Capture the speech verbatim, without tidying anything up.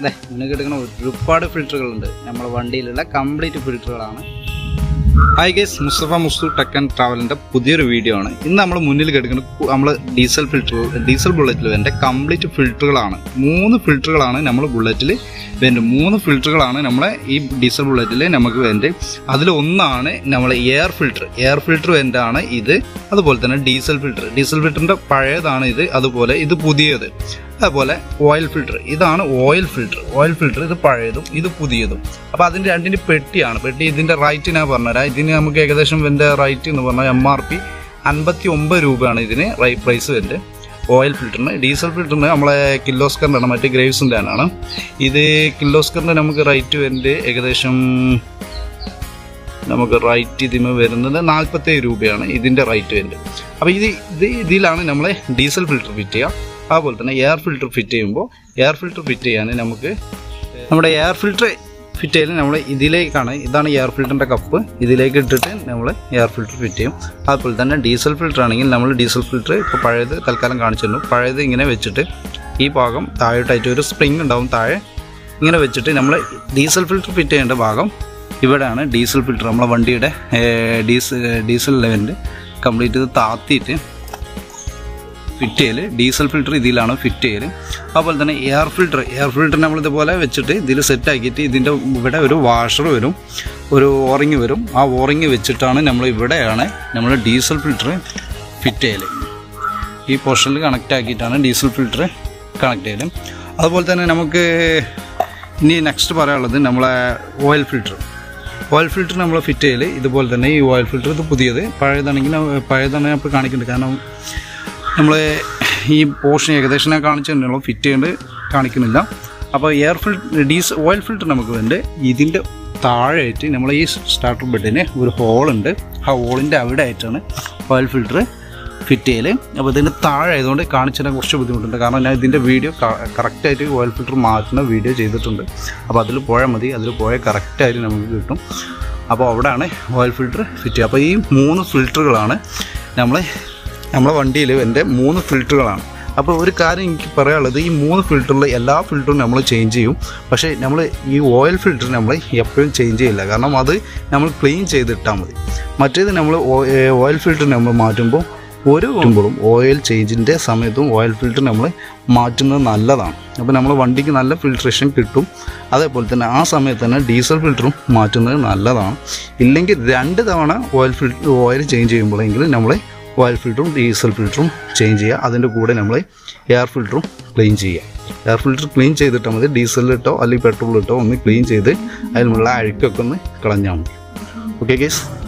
നിങ്ങൾക്ക് എടുക്കുന്ന ഒരുപാട് ഫിൽറ്ററുകളുണ്ട്. നമ്മുടെ വണ്ടിയിലുള്ള കംപ്ലീറ്റ് ഫിൽറ്ററുകളാണ്. Hi guys, Mustafa Mustu tech and ട്രാവലിൻ്റെ പുതിയൊരു വീഡിയോ ആണ്. ഇന്ന് നമ്മൾ മുന്നിൽ കിടക്കുന്ന നമ്മൾ ഡീസൽ ഫിൽറ്റർ ഡീസൽ ബുള്ളറ്റിൽ വേണ്ട കംപ്ലീറ്റ് ഫിൽറ്ററുകളാണ്. മൂന്ന് ഫിൽറ്ററുകളാണ് നമ്മൾ ബുള്ളറ്റിൽ വേണ്ടത്. മൂന്ന് ഫിൽറ്ററുകളാണ് നമ്മളെ ഈ ഡീസൽ ബുള്ളറ്റിൽ നമുക്ക് വേണ്ടത്. അതിലൊന്നാണ് നമ്മളെ എയർ ഫിൽറ്റർ. എയർ ഫിൽറ്റർ വേണ്ടതാണ് ഇത്. അതുപോലെ തന്നെ ഡീസൽ ഫിൽറ്റർ. ഡീസൽ ഫിൽറ്ററിൻ്റെ പഴയതാണ് ഇത്. അതുപോലെ ഇത് പുതിയത്. അതുപോലെ ഓയിൽ ഫിൽറ്റർ. ഇതാണ് ഓയിൽ ഫിൽറ്റർ. ഓയിൽ ഫിൽറ്റർ ഇത് പഴയതും ഇത് പുതിയതും. അപ്പോൾ അതിൻ്റെ രണ്ടിൻ്റെ പെട്ടിയാണ്. പെട്ടി ഇതിൻ്റെ റേറ്റ് ഞാൻ പറഞ്ഞുതരാം. ഇതിന് നമുക്ക് ഏകദേശം ഇതിൻ്റെ റേറ്റ് എന്ന് പറഞ്ഞാൽ എം ആർ പി അൻപത്തി ഒമ്പത് രൂപയാണ് ഇതിന് പ്രൈസ് വരുന്നത്. ഓയിൽ ഫിൽറ്ററിന്. ഡീസൽ ഫിൽറ്ററിന് നമ്മളെ കിർലോസ്കറിൻ്റെ ആണ്, മറ്റേ ഗ്രേവ്സിൻ്റെ ആണ്. ഇത് കിർലോസ്കറിൻ്റെ നമുക്ക് റേറ്റ് വരുന്നത് ഏകദേശം നമുക്ക് റേറ്റ് ഇതിന് വരുന്നത് നാൽപ്പത്തേഴ് രൂപയാണ് ഇതിൻ്റെ റേറ്റ് വരുന്നത്. അപ്പോൾ ഇത് ഇത് ഇതിലാണ് നമ്മൾ ഡീസൽ ഫിൽറ്റർ ഫിറ്റ് ചെയ്യുക. അതുപോലെ തന്നെ എയർ ഫിൽറ്റർ ഫിറ്റ് ചെയ്യുമ്പോൾ എയർ ഫിൽറ്റർ ഫിറ്റ് ചെയ്യാൻ നമുക്ക് നമ്മുടെ എയർ ഫിൽറ്റർ ഫിറ്റ് ചെയ്യൽ നമ്മൾ ഇതിലേക്കാണ്. ഇതാണ് എയർ ഫിൽറ്ററിൻ്റെ കപ്പ്. ഇതിലേക്ക് ഇട്ടിട്ട് നമ്മൾ എയർ ഫിൽറ്റർ ഫിറ്റ് ചെയ്യും. അതുപോലെ തന്നെ ഡീസൽ ഫിൽറ്റർ ആണെങ്കിൽ നമ്മൾ ഡീസൽ ഫിൽറ്റർ ഇപ്പോൾ പഴയത് തൽക്കാലം കാണിച്ചിരുന്നു. പഴയത് ഇങ്ങനെ വെച്ചിട്ട് ഈ ഭാഗം താഴോട്ടായിട്ട് ഒരു സ്പ്രിങ് ഉണ്ടാവും താഴെ. ഇങ്ങനെ വെച്ചിട്ട് നമ്മൾ ഡീസൽ ഫിൽറ്റർ ഫിറ്റ് ചെയ്യേണ്ട ഭാഗം ഇവിടെയാണ്. ഡീസൽ ഫിൽറ്റർ നമ്മളെ വണ്ടിയുടെ ഡീസൽ ഡീസൽ ലെവലിൽ കംപ്ലീറ്റ് ഇത് താത്തിയിട്ട് ഫിറ്റ് ചെയ്യൽ. ഡീസൽ ഫിൽറ്റർ ഇതിലാണ് ഫിറ്റ് ചെയ്യൽ. അതുപോലെ തന്നെ എയർ ഫിൽറ്റർ എയർ ഫിൽറ്റർ നമ്മൾ ഇതുപോലെ വെച്ചിട്ട് ഇതിൽ സെറ്റ് ആക്കിയിട്ട് ഇതിൻ്റെ ഇവിടെ ഒരു വാഷർ വരും, ഒരു ഓറിങ് വരും. ആ ഓറിങ് വെച്ചിട്ടാണ് നമ്മൾ ഇവിടെയാണ് നമ്മൾ ഡീസൽ ഫിൽറ്റർ ഫിറ്റ് ചെയ്യൽ. ഈ പോർഷനിൽ കണക്റ്റ് ആക്കിയിട്ടാണ് ഡീസൽ ഫിൽറ്റർ കണക്ട് ചെയ്യൽ. അതുപോലെ തന്നെ നമുക്ക് ഇനി നെക്സ്റ്റ് പറയാനുള്ളത് നമ്മളെ ഓയിൽ ഫിൽറ്റർ. ഓയിൽ ഫിൽറ്റർ നമ്മൾ ഫിറ്റ് ചെയ്യൽ ഇതുപോലെ തന്നെ. ഈ ഓയിൽ ഫിൽറ്റർ ഇത് പുതിയത്. പഴയതാണെങ്കിൽ പഴയതാണ് ഞാൻ ഇപ്പോൾ കാണിക്കുന്നുണ്ട്. കാരണം നമ്മൾ ഈ പോർഷൻ ഏകദേശം ഞാൻ കാണിച്ചിട്ടുണ്ടല്ലോ, ഫിറ്റ് ചെയ്യേണ്ടത് കാണിക്കുന്നില്ല. അപ്പോൾ air filter diesel oil filter നമുക്ക് വേണ്ട ഇതിൻ്റെ താഴെയായിട്ട് നമ്മൾ ഈ സ്റ്റാർട്ടർ ബെഡിന് ഒരു ഹോളുണ്ട്. ആ ഹോളിൻ്റെ അവിടെ ആയിട്ടാണ് ഓയിൽ ഫിൽറ്റർ ഫിറ്റ് ചെയ്യൽ. അപ്പോൾ ഇതിൻ്റെ താഴെ ആയതുകൊണ്ട് കാണിച്ചാൽ കുറച്ച് ബുദ്ധിമുട്ടുണ്ട്. കാരണം ഞാൻ ഇതിൻ്റെ വീഡിയോ കറക്റ്റായിട്ട് ഓയിൽ ഫിൽറ്റർ മാറ്റുന്ന വീഡിയോ ചെയ്തിട്ടുണ്ട്. അപ്പോൾ അതിൽ പോയാൽ മതി. അതിൽ പോയാൽ കറക്റ്റായിട്ട് നമുക്ക് കിട്ടും. അപ്പോൾ അവിടെയാണ് ഓയിൽ ഫിൽറ്റർ ഫിറ്റ് ചെയ്യുക. അപ്പോൾ ഈ മൂന്ന് ഫിൽറ്ററുകളാണ് നമ്മൾ നമ്മളെ വണ്ടിയിൽ എൻ്റെ മൂന്ന് ഫിൽറ്ററുകളാണ്. അപ്പോൾ ഒരു കാര്യം എനിക്ക് പറയാനുള്ളത്, ഈ മൂന്ന് ഫിൽറ്ററിൽ എല്ലാ ഫിൽറ്ററും നമ്മൾ ചേഞ്ച് ചെയ്യും. പക്ഷേ നമ്മൾ ഈ ഓയിൽ ഫിൽറ്റർ നമ്മൾ എപ്പോഴും ചേഞ്ച് ചെയ്യില്ല. കാരണം അത് നമ്മൾ ക്ലീൻ ചെയ്തിട്ടാൽ മതി. മറ്റേത് നമ്മൾ ഓയിൽ ഫിൽറ്റർ നമ്മൾ മാറ്റുമ്പോൾ ഒരു വരുമ്പോഴും ഓയിൽ ചേഞ്ചിൻ്റെ സമയത്തും ഓയിൽ ഫിൽറ്റർ നമ്മൾ മാറ്റുന്നത് നല്ലതാണ്. അപ്പോൾ നമ്മൾ വണ്ടിക്ക് നല്ല ഫിൽട്രേഷൻ കിട്ടും. അതേപോലെ തന്നെ ആ സമയത്ത് തന്നെ ഡീസൽ ഫിൽറ്ററും മാറ്റുന്നത് നല്ലതാണ്. ഇല്ലെങ്കിൽ രണ്ട് തവണ ഓയിൽ ഫിൽറ്റർ ഓയിൽ ചേഞ്ച് ചെയ്യുമ്പോഴെങ്കിലും നമ്മൾ ഓയിൽ ഫിൽറ്ററും ഡീസൽ ഫിൽറ്ററും ചേഞ്ച് ചെയ്യുക. അതിൻ്റെ കൂടെ നമ്മൾ എയർ ഫിൽറ്ററും ക്ലീൻ ചെയ്യുക. എയർ ഫിൽറ്റർ ക്ലീൻ ചെയ്തിട്ടാൽ മതി. ഡീസലിലിട്ടോ അല്ലെങ്കിൽ പെട്രോളിലിട്ടോ ഒന്ന് ക്ലീൻ ചെയ്ത് അതിലുള്ള അഴുക്കൊക്കെ ഒന്ന് കളഞ്ഞാൽ മതി. Okay guys.